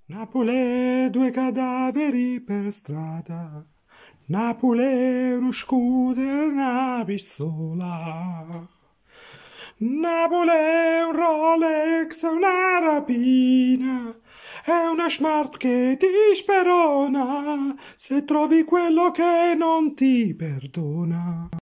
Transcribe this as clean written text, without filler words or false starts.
Napoli, due cadaveri per strada. Napoli, uno scooter, una pistola. Napoli, un Rolex, una rapina. È una smart che ti sperona se trovi quello che non ti perdona.